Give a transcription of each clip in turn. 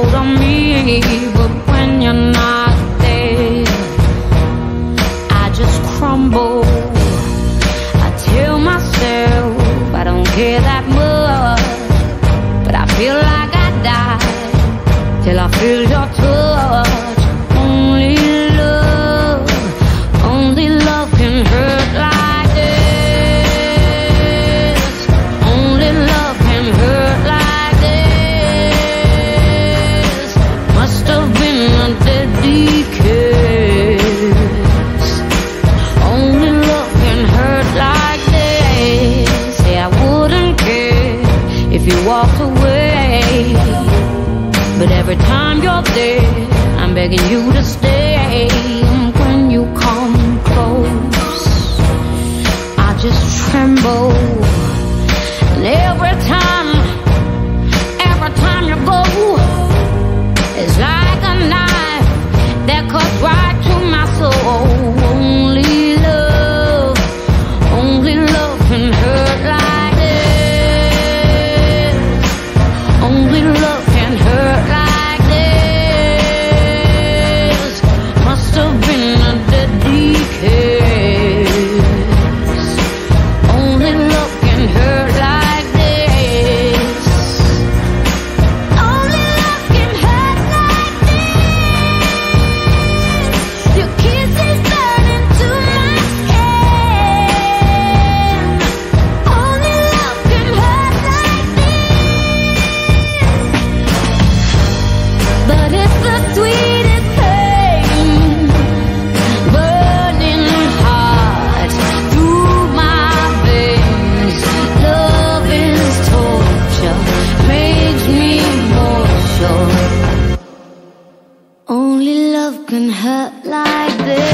hold on me, but when you're not there, I just crumble. I tell myself I don't care that much, but I feel like I die till I feel your touch. Only love can hurt like this. Only love can hurt like this. Must have been a deadly kiss. Only love can hurt like this. Say I wouldn't care if you walked away, but every time you're there, I'm begging you to stay. When you come close, I just tremble. And every time you go, it's like a knife that cuts right to my soul. Only love can hurt like this. Only love can hurt like this. Must have been a deadly kiss. Only love can hurt like this. Only love can hurt like this. Your kiss is burning to my skin. Only love can hurt like this. But it's the sweetest pain, burning hot through my veins. Love is torture, makes me more sure. Only love can hurt like this.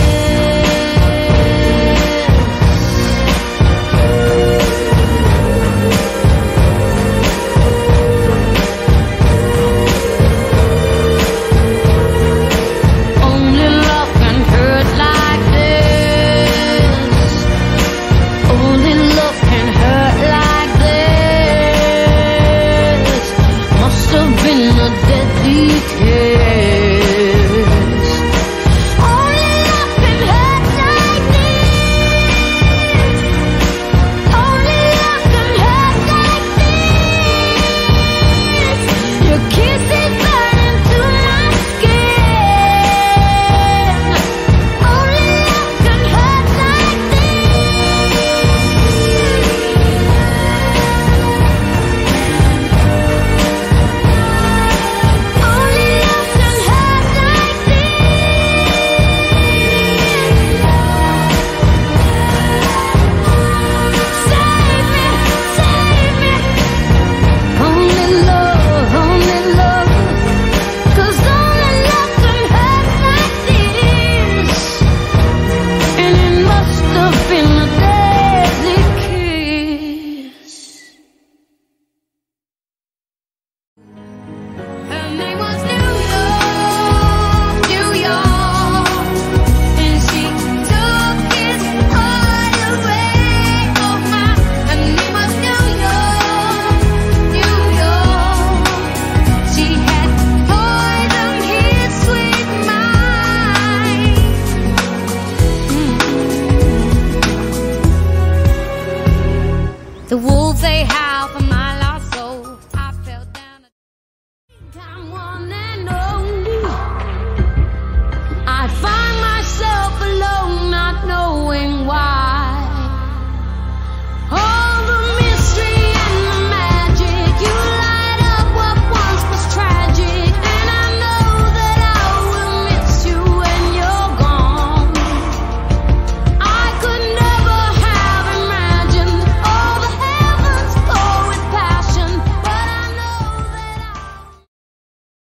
Only love can hurt like this. Only love can hurt like this. Must have been a deadly kiss.